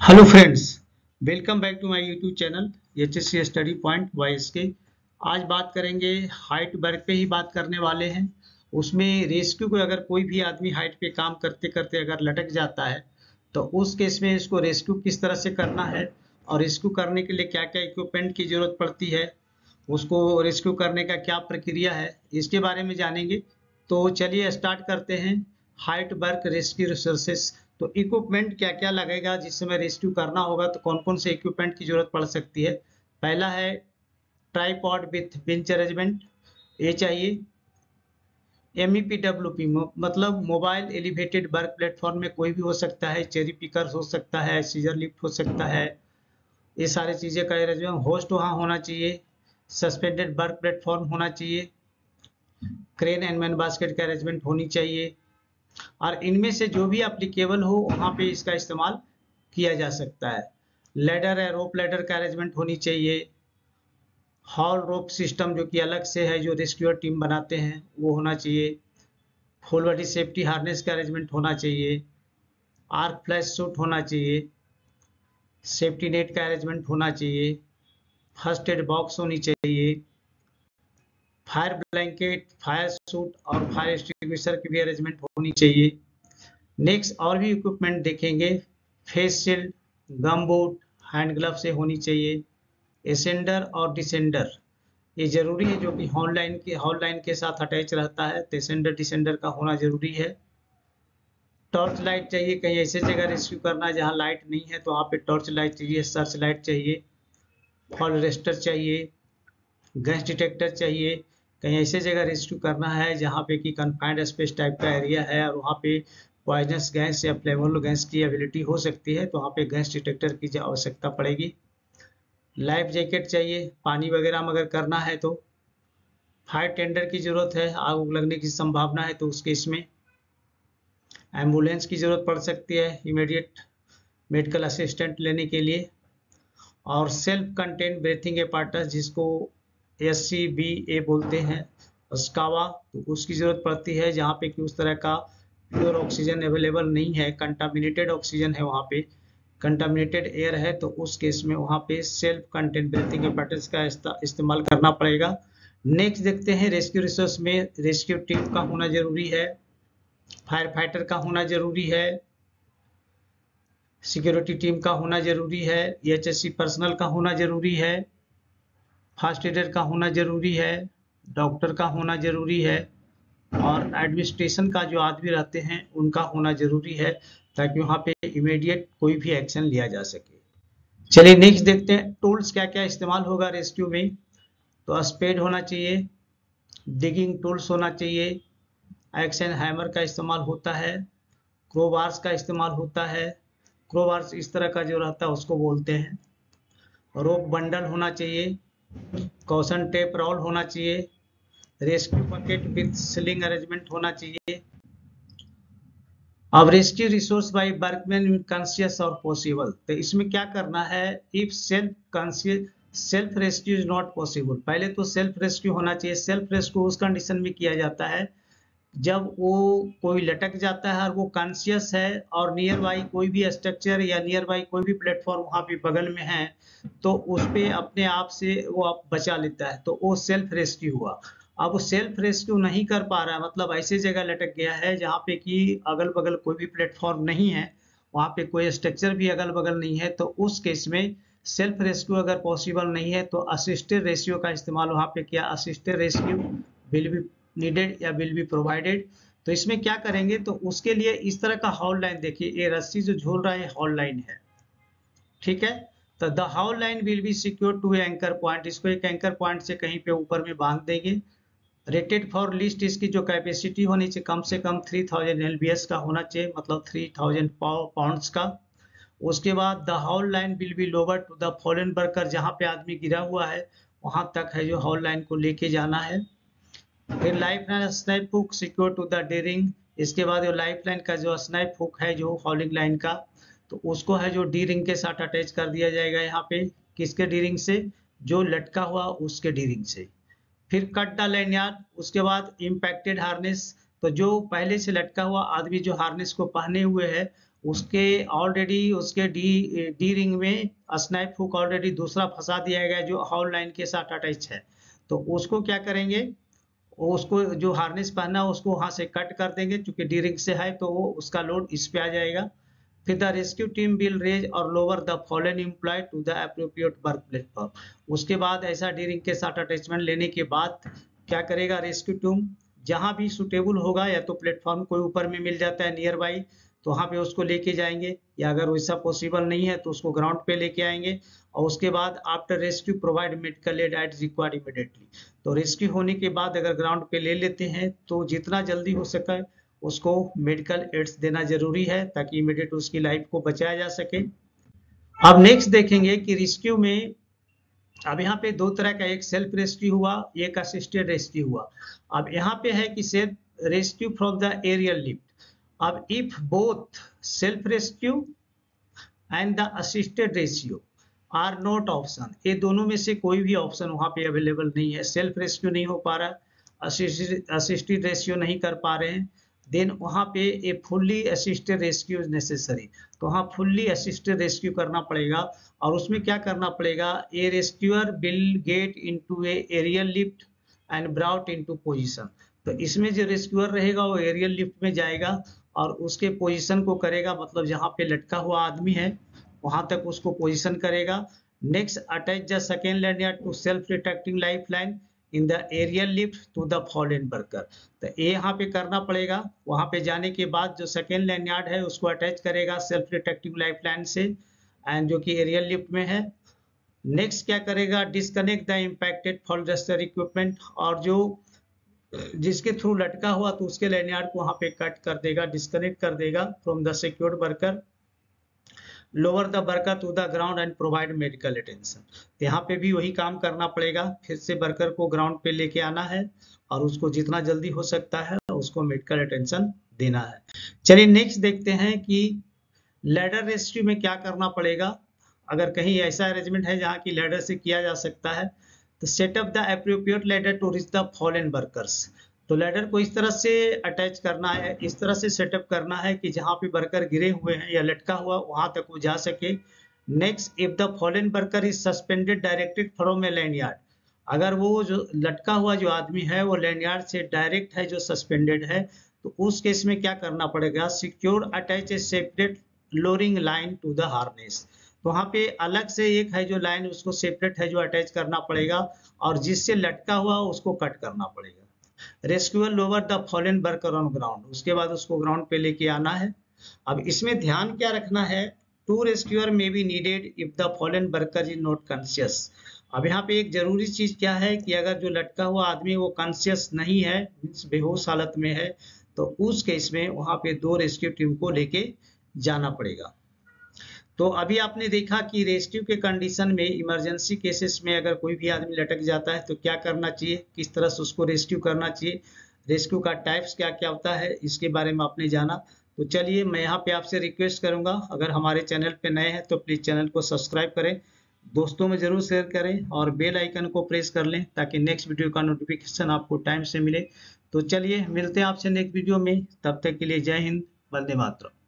Hello friends, welcome back to my YouTube channel HSC study point YS K. आज बात करेंगे height work पे ही बात करने वाले हैं। उसमें रेस्क्यू को अगर कोई भी आदमी हाइट पे काम करते करते अगर लटक जाता है तो उस केस में इसको रेस्क्यू किस तरह से करना है और रेस्क्यू करने के लिए क्या क्या इक्विपमेंट की जरूरत पड़ती है, उसको रेस्क्यू करने का क्या प्रक्रिया है, इसके बारे में जानेंगे। तो चलिए स्टार्ट करते हैं। हाइट वर्क रेस्क्यू रिसोर्सेस, तो इक्विपमेंट क्या क्या लगेगा जिस समय रेस्क्यू करना होगा, तो कौन कौन से इक्विपमेंट की जरूरत पड़ सकती है। पहला है ट्राइपॉड विथ बेंच अरेंजमेंट, ये चाहिए। MEPWP मतलब मोबाइल एलिवेटेड वर्क प्लेटफॉर्म में कोई भी हो सकता है, चेरी पिकर हो सकता है, सीजर लिफ्ट हो सकता है, ये सारी चीजें का अरेंजमेंट। होस्ट वहाँ होना चाहिए, सस्पेंडेड वर्क प्लेटफॉर्म होना चाहिए, क्रेन एंड मैन बास्केट का अरेंजमेंट होनी चाहिए, और इनमें से जो भी एप्लीकेबल हो वहाँ पे इसका इस्तेमाल किया जा सकता है। लैडर है, रोप लैडर का अरेंजमेंट होनी चाहिए। हॉल रोप सिस्टम जो कि अलग से है, जो रेस्क्यूअर टीम बनाते हैं, वो होना चाहिए। फुल बॉडी सेफ्टी हार्नेस का अरेंजमेंट होना चाहिए। आर्क फ्लैश सूट होना चाहिए। सेफ्टी नेट का अरेंजमेंट होना चाहिए। फर्स्ट एड बॉक्स होनी चाहिए। फायर ब्लैंकेट, फायर सूट और फायर एक्सटिंग्विशर की भी अरेंजमेंट होनी चाहिए। नेक्स्ट और भी इक्विपमेंट देखेंगे। Face shield, gum boot, hand glove से होनी चाहिए। एसेंडर और डिसेंडर ये जरूरी है, जो कि हॉल लाइन के साथ अटैच रहता है, तो एसेंडर डिसेंडर का होना जरूरी है। टॉर्च लाइट चाहिए, कहीं ऐसे जगह रेस्क्यू करना है जहाँ लाइट नहीं है तो वहाँ पे टॉर्च लाइट चाहिए, सर्च लाइट चाहिए, फॉल रेस्टर चाहिए, गैस डिटेक्टर चाहिए। कहीं ऐसे जगह रेस्क्यू करना है जहाँ पे कि कन्फाइंड स्पेस टाइप का एरिया है और वहाँ पे पॉइजनस गैस या फ्लेमेबल गैस की एबिलिटी हो सकती है, तो वहाँ पे गैस डिटेक्टर की आवश्यकता पड़ेगी। लाइफ जैकेट चाहिए, पानी वगैरह में अगर करना है तो। फायर टेंडर की जरूरत है, आग लगने की संभावना है तो उस केस में। एम्बुलेंस की जरूरत पड़ सकती है इमीडिएट मेडिकल असिस्टेंट लेने के लिए। और सेल्फ कंटेन ब्रीथिंग apparatus जिसको SCBA बोलते हैं, स्कावा, तो उसकी जरूरत पड़ती है जहाँ पे कि उस तरह का प्योर ऑक्सीजन अवेलेबल नहीं है, कंटामिनेटेड ऑक्सीजन है, वहाँ पे कंटामिनेटेड एयर है, तो उस केस में वहाँ पे सेल्फ कंटेन ब्रीथिंग apparatus का इस्तेमाल करना पड़ेगा। नेक्स्ट देखते हैं रेस्क्यू रिसोर्स में रेस्क्यू टीम का होना जरूरी है, फायर फाइटर का होना जरूरी है, सिक्योरिटी टीम का होना जरूरी है, HSC पर्सनल का होना जरूरी है, फर्स्ट एडर का होना जरूरी है, डॉक्टर का होना जरूरी है, और एडमिनिस्ट्रेशन का जो आदमी रहते हैं उनका होना जरूरी है, ताकि वहाँ पे इमीडिएट कोई भी एक्शन लिया जा सके। चलिए नेक्स्ट देखते हैं टूल्स क्या क्या इस्तेमाल होगा रेस्क्यू में। तो स्पेड होना चाहिए, डिगिंग टूल्स होना चाहिए, एक्स एंड हैमर का इस्तेमाल होता है, क्रोबार्स का इस्तेमाल होता है। क्रोबार्स इस तरह का जो रहता है उसको बोलते हैं। रोप बंडल होना चाहिए, कॉशन टेप रोल होना चाहिए, rescue bucket with sling arrangement होना चाहिए। अब rescue resource by workman conscious और पॉसिबल, तो इसमें क्या करना है। If self conscious self rescue is not possible, पहले तो सेल्फ रेस्क्यू होना चाहिए। सेल्फ रेस्क्यू उस कंडीशन में किया जाता है जब वो कोई लटक जाता है और वो कॉन्शियस है और नियर बाई कोई भी स्ट्रक्चर या नियर बाई कोई भी प्लेटफॉर्म वहाँ पे बगल में है, तो उस पे अपने आप से वो आप बचा लेता है, तो वो सेल्फ रेस्क्यू हुआ। अब वो सेल्फ रेस्क्यू नहीं कर पा रहा है, मतलब ऐसे जगह लटक गया है जहाँ पे कि अगल बगल कोई भी प्लेटफॉर्म नहीं है, वहाँ पे कोई स्ट्रक्चर भी अगल बगल नहीं है, तो उस केस में सेल्फ रेस्क्यू अगर पॉसिबल नहीं है तो असिस्टेड रेस्क्यू का इस्तेमाल वहाँ पे किया। Assisted rescue will be needed या विल बी प्रोवाइडेड। तो इसमें क्या करेंगे, तो उसके लिए इस तरह का हॉल लाइन देखिए, ये रस्सी जो झूल रहा है हॉल लाइन है, ठीक है। तो the haul line will be secure to anchor point, इसको एक एंकर पॉइंट से कहीं पे ऊपर में बांध देंगे। रेटेड फॉर लिस्ट, इसकी जो कैपेसिटी होनी चाहिए कम से कम 3000 LBS का होना चाहिए, मतलब 3000 पाउंड्स का। उसके बाद the haul line will be lower to the fallen worker, जहाँ पे आदमी गिरा हुआ है वहां तक है जो हॉल लाइन को लेके जाना है। फिर life line snap hook secure to the D ring, इसके बाद जो लाइफ लाइन का जो स्नाइप हुक है जो हॉलिंग लाइन का, तो उसको है जो डी-रिंग के साथ अटैच कर दिया जाएगा यहाँ पे। किसके डी-रिंग से, जो लटका हुआ उसके डी-रिंग से। फिर कट द लैनियार्ड, उसके बाद इम्पैक्टेड हार्नेस, तो जो पहले से लटका हुआ आदमी जो हार्नेस को पहने हुए है उसके ऑलरेडी उसके डी रिंग में स्नैप हुक ऑलरेडी दूसरा फंसा दिया गया जो हाउल लाइन के साथ अटैच है। तो उसको क्या करेंगे, उसको जो हार्नेस पहना है उसको वहां से कट कर देंगे, क्योंकि डी रिंग से है तो वो उसका लोड इस पे आ जाएगा। फिर the rescue team will raise और lower the fallen employee to the appropriate work platform. उसके बाद ऐसा डी रिंग के साथ अटैचमेंट लेने के बाद क्या करेगा रेस्क्यू टीम, जहां भी सुटेबल होगा, या तो प्लेटफॉर्म कोई ऊपर में मिल जाता है नियर बाई तो वहां पे उसको लेके जाएंगे, या अगर वैसा पॉसिबल नहीं है तो उसको ग्राउंड पे लेके आएंगे। और उसके बाद after rescue provide medical aid at required immediately. तो रेस्क्यू होने के बाद अगर ग्राउंड पे ले लेते हैं तो जितना जल्दी हो सके उसको मेडिकल एड्स देना जरूरी है, ताकि इमीडिएट उसकी लाइफ को बचाया जा सके। अब नेक्स्ट देखेंगे कि रेस्क्यू में अब यहाँ पे दो तरह का, एक सेल्फ रेस्क्यू हुआ, एक असिस्टेड रेस्क्यू हुआ। अब यहाँ पे है कि self rescue from the aerial lift. अब if both self rescue and the assisted rescue are not option, ये दोनों में से कोई भी ऑप्शन वहां पे अवेलेबल नहीं है, सेल्फ रेस्क्यू नहीं हो पा रहा, असिस्टेड रेस्क्यू नहीं कर पा रहे हैं, देन वहां पे a fully assisted rescue is necessary. तो वहां फुल्ली असिस्टेड रेस्क्यू करना पड़ेगा। और उसमें क्या करना पड़ेगा, a rescuer will get into a aerial lift and brought into position. तो इसमें जो रेस्क्यूअर रहेगा वो एरियल लिफ्ट में जाएगा और उसके पोजीशन को करेगा, मतलब जहां पे लटका हुआ आदमी है वहां तक उसको पोजीशन करेगा। Next attach the second lanyard to self retracting life line in the aerial lift to the fallen worker. तो ये यहाँ पे करना पड़ेगा। वहां पे जाने के बाद जो सेकेंड लैंडयार्ड है उसको अटैच करेगा सेल्फ रिट्रैक्टिंग लाइफ लाइन से, एंड जो कि एरियल लिफ्ट में है। नेक्स्ट क्या करेगा, disconnect the impacted fall arrester equipment, और जो जिसके थ्रू लटका हुआ तो उसके लैंडयार्ड को वहां पे कट कर देगा, डिस्कनेक्ट कर देगा from the secured worker, lower the worker to the ground and provide medical attention. यहाँ पे भी वही काम करना पड़ेगा, फिर से वर्कर को ग्राउंड पे लेके आना है और उसको जितना जल्दी हो सकता है उसको मेडिकल अटेंशन देना है। चलिए नेक्स्ट देखते हैं कि लैडर रेस्क्यू में क्या करना पड़ेगा। अगर कहीं ऐसा अरेंजमेंट है जहाँ की लैडर से किया जा सकता है, तो setup the appropriate ladder to reach the fallen workers. तो लैडर को इस तरह से अटैच करना है, इस तरह से सेटअप करना है कि जहां पे वर्कर गिरे हुए हैं या लटका हुआ वहां तक वो जा सके। Next, if the fallen worker is suspended directed from a lanyard, अगर वो जो लटका हुआ जो आदमी है वो लैंडयार्ड से डायरेक्ट है, जो सस्पेंडेड है, तो उस केस में क्या करना पड़ेगा, secure attach a separate lowering line to the harness. तो वहां पे अलग से एक है जो लाइन उसको सेपरेट है जो अटैच करना पड़ेगा, और जिससे लटका हुआ उसको कट करना पड़ेगा। Rescuer lower the fallen worker on ground, उसके बाद उसको ग्राउंड पे लेके आना है। अब इसमें ध्यान क्या रखना है, two rescuer may be needed if the fallen worker is not conscious. अब यहाँ पे एक जरूरी चीज क्या है कि अगर जो लटका हुआ आदमी वो कॉन्शियस नहीं है, बेहोश हालत में है, तो उस केस में वहां पे दो रेस्क्यू टीम को लेके जाना पड़ेगा। तो अभी आपने देखा कि रेस्क्यू के कंडीशन में, इमरजेंसी केसेस में अगर कोई भी आदमी लटक जाता है तो क्या करना चाहिए, किस तरह से उसको रेस्क्यू करना चाहिए, रेस्क्यू का टाइप्स क्या क्या होता है, इसके बारे में आपने जाना। तो चलिए मैं यहाँ पे आपसे रिक्वेस्ट करूंगा, अगर हमारे चैनल पे नए हैं तो प्लीज चैनल को सब्सक्राइब करें, दोस्तों में जरूर शेयर करें और बेल आइकन को प्रेस कर लें ताकि नेक्स्ट वीडियो का नोटिफिकेशन आपको टाइम से मिले। तो चलिए मिलते हैं आपसे नेक्स्ट वीडियो में, तब तक के लिए जय हिंद, वंदे मातरम।